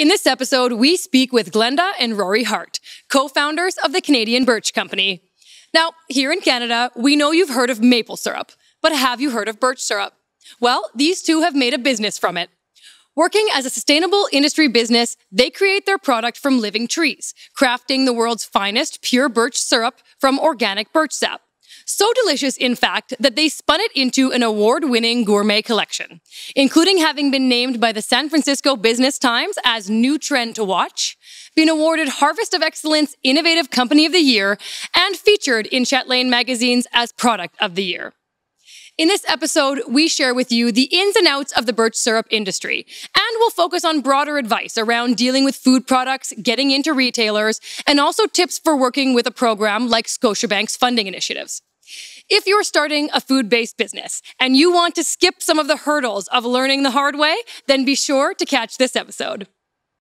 In this episode, we speak with Glenda and Rory Hart, co-founders of the Canadian Birch Company. Now, here in Canada, we know you've heard of maple syrup, but have you heard of birch syrup? Well, these two have made a business from it. Working as a sustainable industry business, they create their product from living trees, crafting the world's finest pure birch syrup from organic birch sap. So delicious, in fact, that they spun it into an award-winning gourmet collection, including having been named by the San Francisco Business Times as New Trend to Watch, been awarded Harvest of Excellence Innovative Company of the Year, and featured in Chatelaine magazines as Product of the Year. In this episode, we share with you the ins and outs of the birch syrup industry, and we'll focus on broader advice around dealing with food products, getting into retailers, and also tips for working with a program like Scotiabank's funding initiatives. If you're starting a food-based business and you want to skip some of the hurdles of learning the hard way, then be sure to catch this episode.